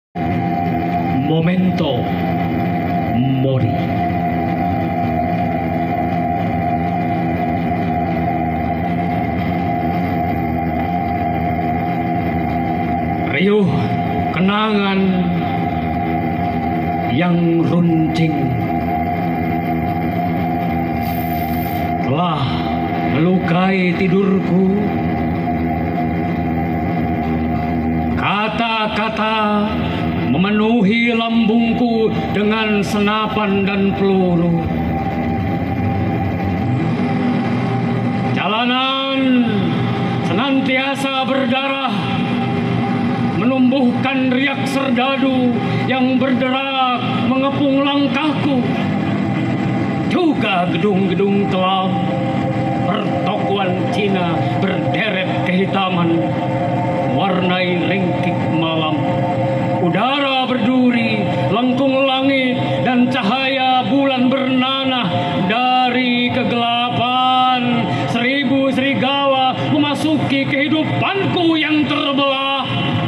Memento Mori. Riuh kenangan yang runcing telah melukai tidurku. Kata-kata memenuhi lambungku dengan senapan dan peluru. Jalanan senantiasa berdarah, menumbuhkan riak serdadu yang berderak mengepung langkahku. Juga gedung-gedung kelam, pertokoan Cina berderet kehitaman, warnai ringkik malam. Udara berduri, lengkung langit, dan cahaya bulan bernanah dari kegelapan. Seribu serigawa memasuki kehidupanku yang terbelah.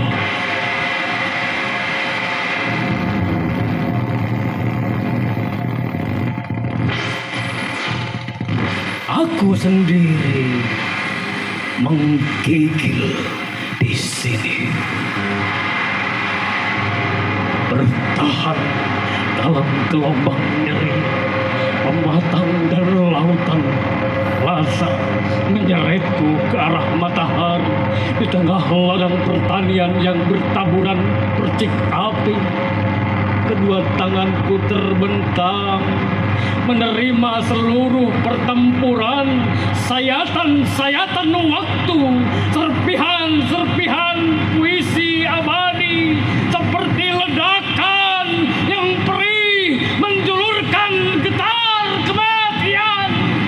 Aku sendiri menggigil di sini, bertahan dalam gelombang nyeri, pematang dan lautan rasa menyeretku ke arah matahari di tengah ladang pertanian yang bertaburan percik api. Kedua tanganku terbentang menerima seluruh pertempuran, sayatan-sayatan waktu, serpihan-serpihan puisi abadi seperti ledakan yang perih menjulurkan getar kematian.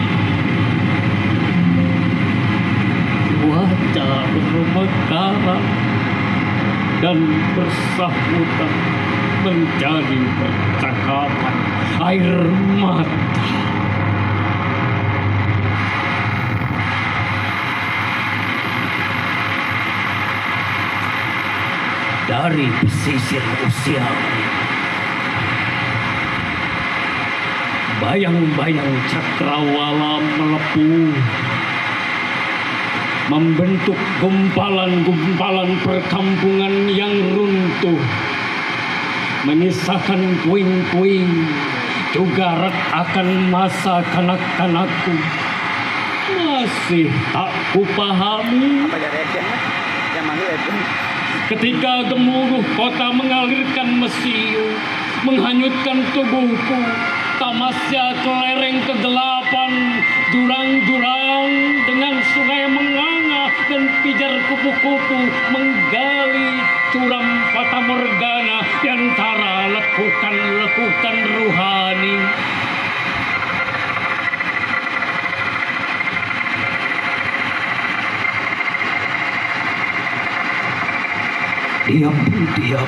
Cuaca bermekaran dan bersahutan menjadi percakapan air mata. Dari pesisir usiaku, bayang-bayang cakrawala melepuh, membentuk gumpalan-gumpalan perkampungan yang runtuh, menyisakan puing-puing, juga retakan masa kanak-kanakku. Masih tak kupahami ketika gemuruh kota mengalirkan mesiu, menghanyutkan tubuhku. Tamasya kelereng kegelapan, jurang-jurang dengan sungai menganga dan pijar kupu-kupu menggali curam fata morgana di antara lekukan-lekukan ruhani. Diam-diam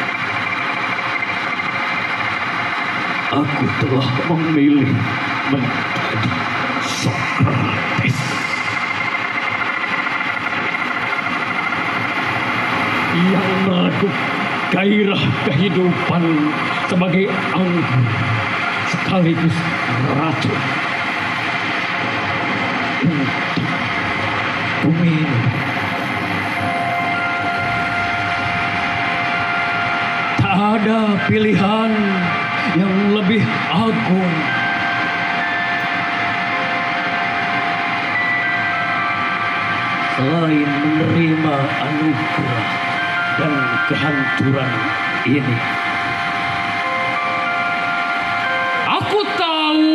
aku telah memilih menjadi Sokrates. Yang meredup gairah kehidupan sebagai anggur sekaligus racun untuk kuminum. Tak ada pilihan yang lebih agung selain menerima anugerah dan kehancuran ini. Aku tahu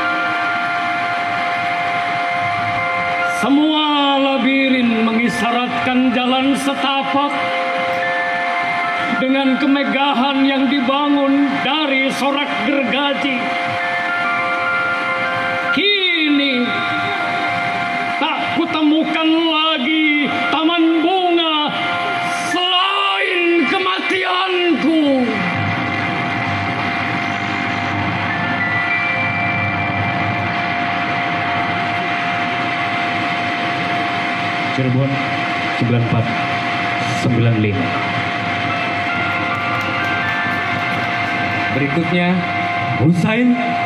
semua labirin mengisyaratkan jalan setapak dengan kemegahan yang dibangun dari sorak gergaji. Kini tak kutemukan lagi taman bunga selain kematianku. Cirebon 9495. Berikutnya Husain